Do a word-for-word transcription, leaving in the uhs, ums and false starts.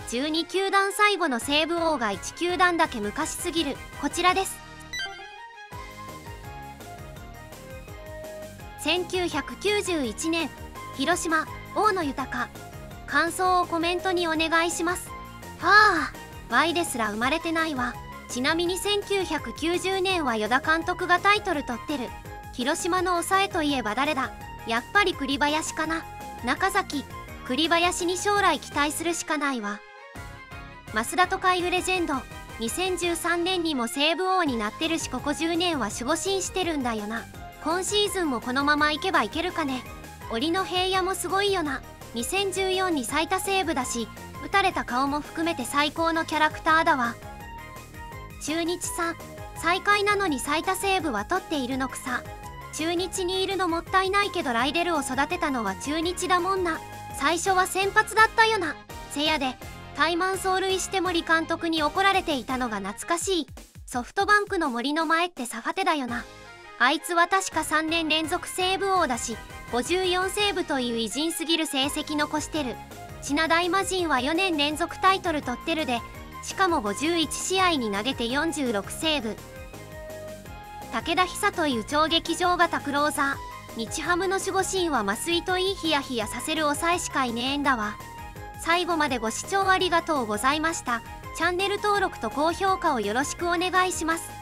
じゅうにきゅうだん最後の西武王がいちきゅうだんだけ昔すぎるこちらです。せんきゅうひゃくきゅうじゅういちねん広島大野豊。感想をコメントにお願いします。はあ、ワイですら生まれてないわ。ちなみにせんきゅうひゃくきゅうじゅうねんは与田監督がタイトル取ってる。広島の抑えといえば誰だ。やっぱり栗林かな。中崎。栗林に将来期待するしかないわ。増田と海部レジェンド。にせんじゅうさんねんにも西武王になってるし、ここじゅうねんは守護神してるんだよな。今シーズンもこのままいけばいけるかね。折の平野もすごいよな。にせんじゅうよんに最多セーブだし、打たれた顔も含めて最高のキャラクターだわ。中日さん、最下位なのに最多セーブは取っているのくさ。中日にいるのもったいないけど、ライデルを育てたのは中日だもんな。最初は先発だったよな。せやで怠慢走塁して森監督に怒られていたのが懐かしい。ソフトバンクの森の前ってサファテだよな。あいつは確かさんねん連続セーブ王だし、ごじゅうよんセーブという偉人すぎる成績残してる。千奈大魔神はよねん連続タイトル取ってるで、しかもごじゅういち試合に投げてよんじゅうろくセーブ。武田久という超劇場型クローザー。日ハムの守護神は増井といいヒヤヒヤさせる抑えしかいねえんだわ。最後までご視聴ありがとうございました。チャンネル登録と高評価をよろしくお願いします。